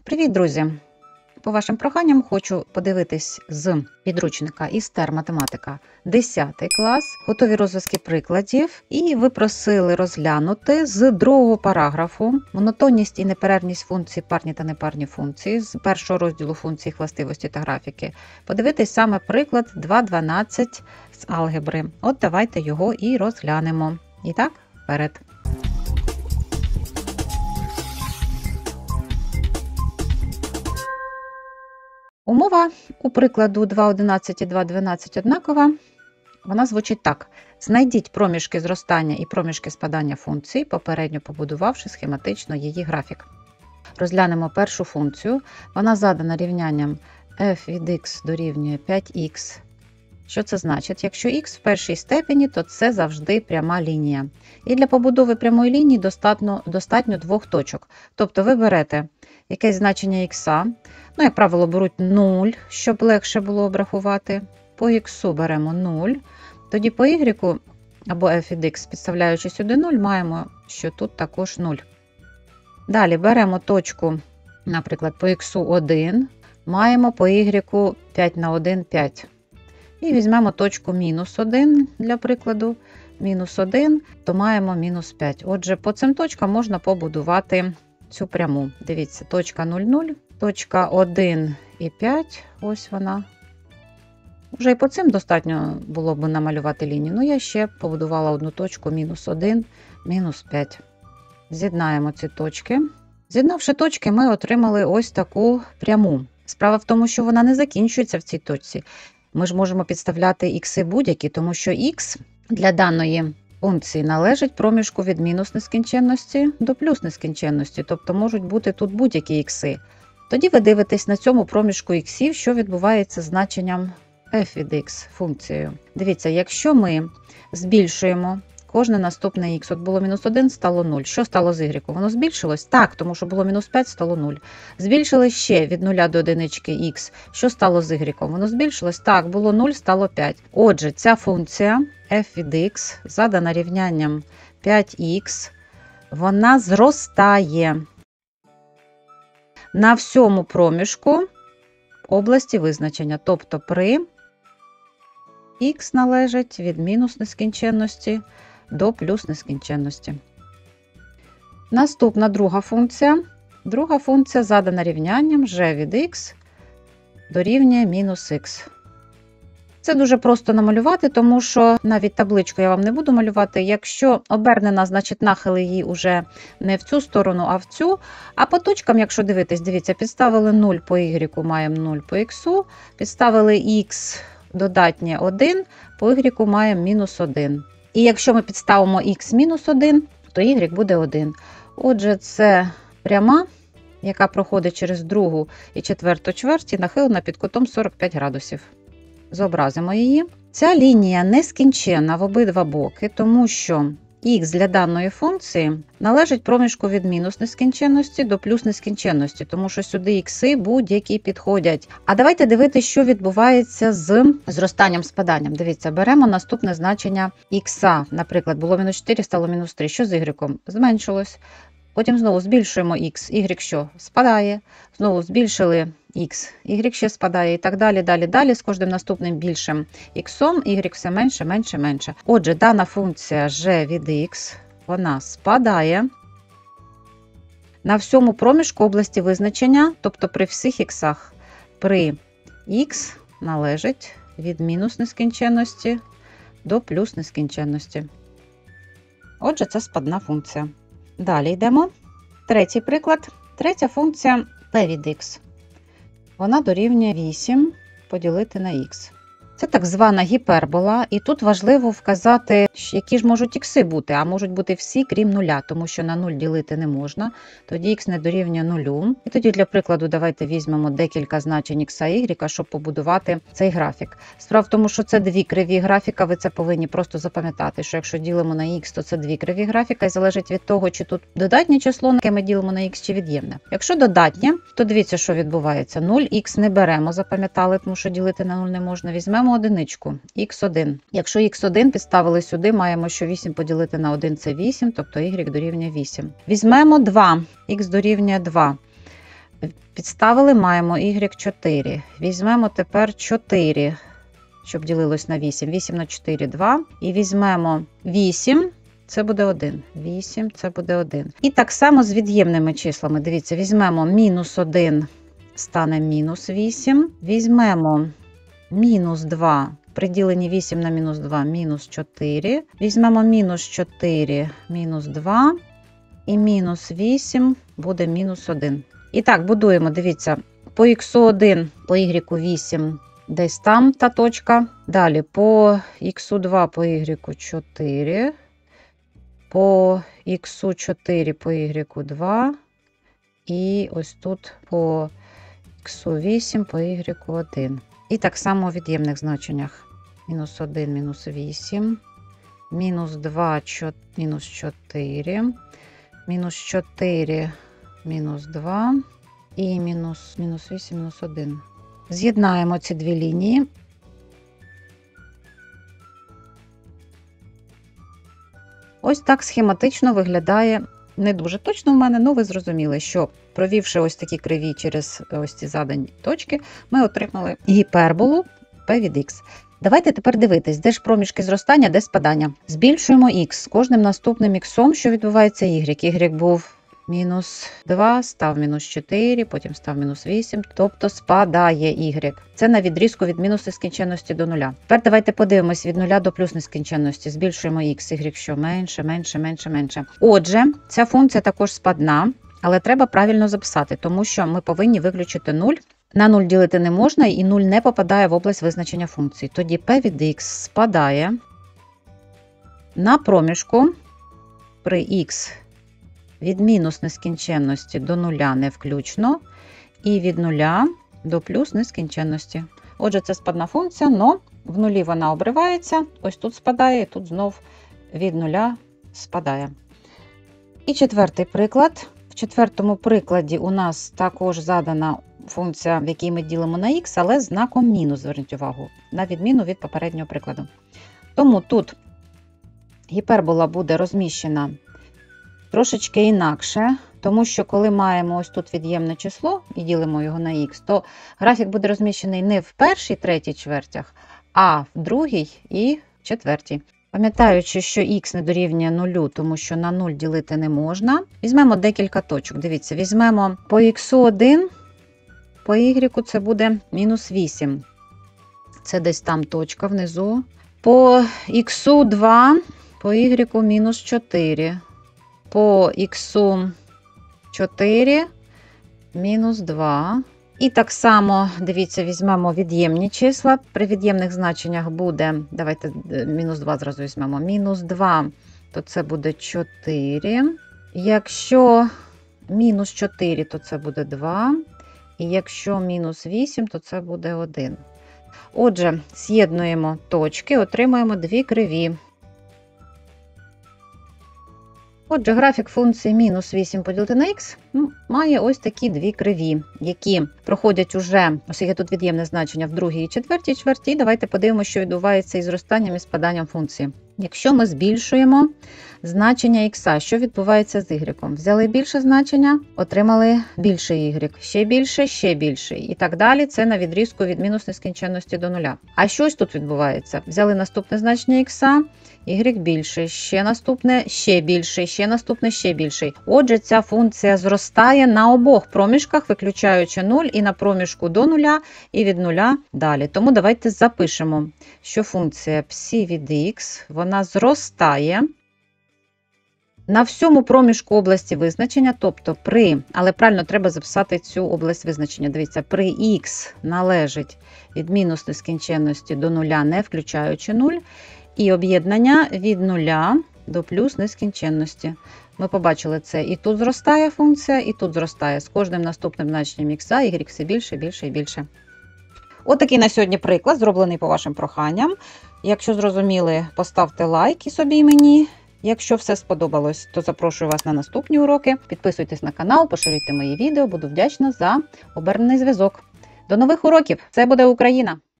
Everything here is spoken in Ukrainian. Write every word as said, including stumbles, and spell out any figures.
Привіт, друзі! По вашим проханням хочу подивитись з підручника ІСТЕР математика десятий клас, готові розв'язки прикладів, і ви просили розглянути з другого параграфу монотонність і неперервність функцій, парні та непарні функції, з першого розділу функцій, властивості та графіки. Подивитись саме приклад два дванадцять з алгебри. От давайте його і розглянемо. І так, вперед. Умова у прикладу два одинадцять і два дванадцять однакова. Вона звучить так. Знайдіть проміжки зростання і проміжки спадання функцій, попередньо побудувавши схематично її графік. Розглянемо першу функцію. Вона задана рівнянням f від x дорівнює п'ять х. Що це значить? Якщо х в першій степені, то це завжди пряма лінія. І для побудови прямої лінії достатньо, достатньо двох точок. Тобто ви берете якесь значення х, ну, як правило, беруть нуль, щоб легше було обрахувати. По х беремо нуль, тоді по y, або f від x, підставляючи сюди нуль, маємо, що тут також нуль. Далі беремо точку, наприклад, по х один, маємо по y п'ять на один – п'ять. І візьмемо точку мінус один, для прикладу, мінус один, то маємо мінус п'ять. Отже, по цим точкам можна побудувати цю пряму. Дивіться, точка нуль нуль, точка один і п'ять, ось вона. Вже і по цим достатньо було б намалювати лінію. Ну, я ще побудувала одну точку мінус один, мінус п'ять. З'єднаємо ці точки. З'єднавши точки, ми отримали ось таку пряму. Справа в тому, що вона не закінчується в цій точці. Ми ж можемо підставляти ікси будь-які, тому що х для даної функції належить проміжку від мінус нескінченності до плюс нескінченності, тобто можуть бути тут будь-які ікси. Тоді ви дивитесь на цьому проміжку іксів, що відбувається з значенням f від x функцією. Дивіться, якщо ми збільшуємо кожне наступне х, от було мінус один, стало нуль. Що стало з y? Воно збільшилось? Так, тому що було мінус п'ять, стало нуль. Збільшили ще від нуля до одинички х. Що стало з y? Воно збільшилось? Так, було нуль, стало п'ять. Отже, ця функція f від x, задана рівнянням п'ять х, вона зростає на всьому проміжку області визначення. Тобто при х належить від мінус нескінченності до плюс нескінченності. Наступна друга функція. Друга функція задана рівнянням g від x дорівнює мінус х. Це дуже просто намалювати, тому що навіть табличку я вам не буду малювати. Якщо обернена, значить нахили її вже не в цю сторону, а в цю. А по точкам, якщо дивитись, дивіться, підставили нуль по y, маємо нуль по x, підставили х додатнє один, по y маємо мінус один. І якщо ми підставимо х мінус один, то y буде один. Отже, це пряма, яка проходить через другу і четверту чверть і нахилена під кутом сорок п'ять градусів. Зобразимо її. Ця лінія нескінченна в обидва боки, тому що х для даної функції належить проміжку від мінус нескінченності до плюс нескінченності, тому що сюди ікси будь-які підходять. А давайте дивитися, що відбувається з зростанням, спаданням. Дивіться, беремо наступне значення х. Наприклад, було мінус чотири, стало мінус три. Що з y? Зменшилось. Потім знову збільшуємо х, y що? Спадає. Знову збільшили х, y ще спадає і так далі, далі, далі. З кожним наступним більшим х, y все менше, менше, менше. Отже, дана функція g від x, вона спадає на всьому проміжку області визначення, тобто при всіх х. При х належить від мінус нескінченності до плюс нескінченності. Отже, це спадна функція. Далі йдемо. Третій приклад. Третя функція p від x. Вона дорівнює вісім поділити на х. Це так звана гіпербола, і тут важливо вказати, які ж можуть ікси бути, а можуть бути всі, крім нуля, тому що на нуль ділити не можна, тоді х не дорівнює нулю. І тоді для прикладу давайте візьмемо декілька значень х і y, щоб побудувати цей графік. Справа в тому, що це дві криві графіка, ви це повинні просто запам'ятати, що якщо ділимо на х, то це дві криві графіка, і залежить від того, чи тут додатнє число, на яке ми ділимо на х, чи від'ємне. Якщо додатнє, то дивіться, що відбувається. нуль х не беремо, запам'ятали, тому що ділити на нуль не можна. Візьмемо одиничку, х один. Якщо х один підставили сюди, маємо, що вісім поділити на один – це вісім, тобто y дорівнює вісім. Візьмемо два, х дорівнює два. Підставили, маємо y чотири. Візьмемо тепер чотири, щоб ділилось на вісім. вісім на чотири – два. І візьмемо вісім, це буде один. вісім, це буде один. І так само з від'ємними числами. Дивіться, візьмемо мінус один, стане мінус вісім. Візьмемо мінус два, при діленні вісім на мінус два – мінус чотири. Візьмемо мінус чотири, мінус два. І мінус вісім буде мінус один. І так, будуємо, дивіться, по х один, по y вісім, десь там та точка. Далі по х два, по y чотири, по х чотири, по y два. І ось тут по х вісім, по y один. І так само у від'ємних значеннях. Мінус один, мінус вісім, мінус два, мінус чотири, мінус чотири, мінус два і мінус, мінус вісім, мінус один. З'єднаємо ці дві лінії. Ось так схематично виглядає, не дуже точно в мене, але ви зрозуміли, що провівши ось такі криві через ось ці задані точки, ми отримали гіперболу p від x. Давайте тепер дивитись, де ж проміжки зростання, де спадання. Збільшуємо х з кожним наступним х, що відбувається y. Y був мінус два, став мінус чотири, потім став мінус вісім, тобто спадає y. Це на відрізку від мінус нескінченності до нуля. Тепер давайте подивимось від нуля до плюс нескінченності. Збільшуємо х, y що менше, менше, менше, менше. Отже, ця функція також спадна, але треба правильно записати, тому що ми повинні виключити нуль. На нуль ділити не можна, і нуль не попадає в область визначення функції. Тоді p від x спадає на проміжку при х від мінус нескінченності до нуля не включно, і від нуля до плюс нескінченності. Отже, це спадна функція, але в нулі вона обривається, ось тут спадає, і тут знов від нуля спадає. І четвертий приклад. В четвертому прикладі у нас також задана функція, в якій ми ділимо на х, але з знаком мінус, зверніть увагу, на відміну від попереднього прикладу. Тому тут гіпербола буде розміщена трошечки інакше, тому що коли маємо ось тут від'ємне число і ділимо його на х, то графік буде розміщений не в першій, третій чвертях, а в другій і четвертій. Пам'ятаючи, що х не дорівнює нулю, тому що на нуль ділити не можна, візьмемо декілька точок. Дивіться, візьмемо по х один, по y це буде мінус вісім. Це десь там точка внизу. По х два, по y мінус чотири. По х чотири мінус два. І так само, дивіться, візьмемо від'ємні числа. При від'ємних значеннях буде, давайте мінус два зразу візьмемо. Мінус два, то це буде чотири. Якщо мінус чотири, то це буде два. І якщо мінус вісім, то це буде один. Отже, з'єднуємо точки, отримуємо дві криві. Отже, графік функції мінус вісім поділити на х має ось такі дві криві, які проходять уже, оскільки тут від'ємне значення в другій і четвертій чверті. І давайте подивимося, що відбувається із зростанням і спаданням функції. Якщо ми збільшуємо значення х, що відбувається з y? Взяли більше значення, отримали більше y, ще більше, ще більше. І так далі, це на відрізку від мінус нескінченності до нуля. А щось тут відбувається? Взяли наступне значення х, y більше, ще наступне, ще більше, ще наступне, ще більше. Отже, ця функція зростає на обох проміжках, виключаючи нуль, і на проміжку до нуля, і від нуля далі. Тому давайте запишемо, що функція псі від х, вона зростає на всьому проміжку області визначення, тобто при, але правильно треба записати цю область визначення. Дивіться, при х належить від мінус нескінченності до нуля, не включаючи нуль, і об'єднання від нуля до плюс нескінченності. Ми побачили це. І тут зростає функція, і тут зростає. З кожним наступним значенням х, y все більше, більше і більше. Отакий на сьогодні приклад, зроблений по вашим проханням. Якщо зрозуміли, поставте лайк і собі, і мені. Якщо все сподобалось, то запрошую вас на наступні уроки. Підписуйтесь на канал, поширюйте мої відео. Буду вдячна за обернений зв'язок. До нових уроків! Це буде Україна!